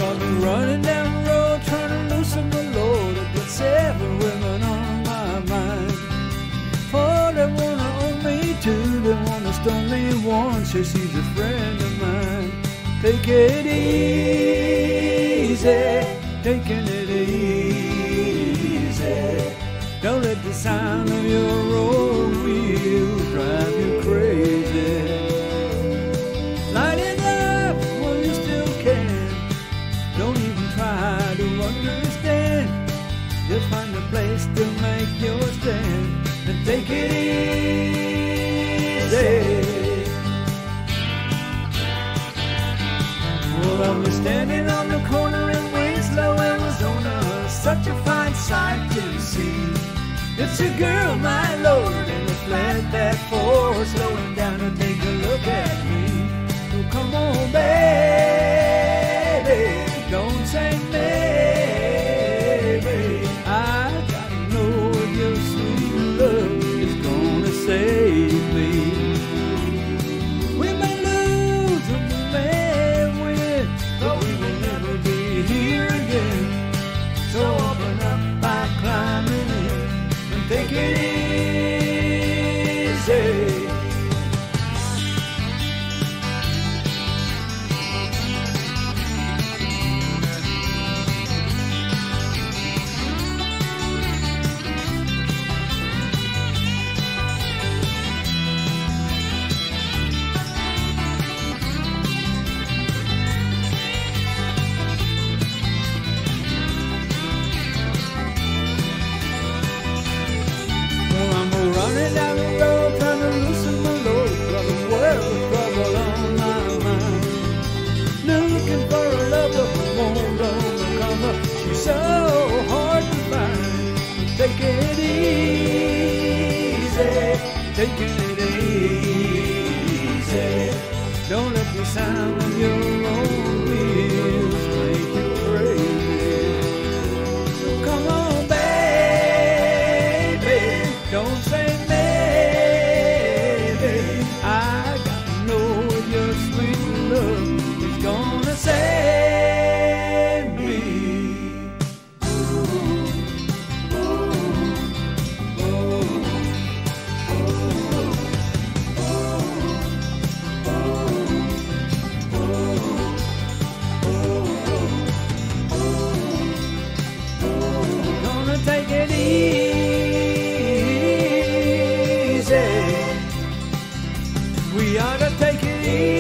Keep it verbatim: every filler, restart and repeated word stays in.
I've been running down the road trying to loosen my load. I've got seven women on my mind. Four that wanna own me, two that wanna stone me, one says she's a friend of mine. Take it easy, taking it easy. Don't let the sound of your road wheels drive you crazy. Light it up while you still can. Don't even try to understand. Just find a place to make your stand and take it easy. Well, I'm standing on the corner in Winslow, Arizona. Such a fine sight to see. It's a girl, my lord, in the flatbed Ford, slowing down to take a look at me. So come on, baby, don't say maybe. I gotta know if your sweet love is gonna save me. We may lose and we may win, but we will never be here again. So open up by climbing in. Take it easy. Running down the road, trying to loosen my load. Got a world of trouble on my mind. Looking for a lover who won't overcome. She's so hard to find. Take it easy, taking it easy. Don't let the sound of your own wheels make you crazy. So come on, baby, don't say gonna save me. Ooh, ooh, ooh, ooh. Gonna take it easy. We ought to take it easy.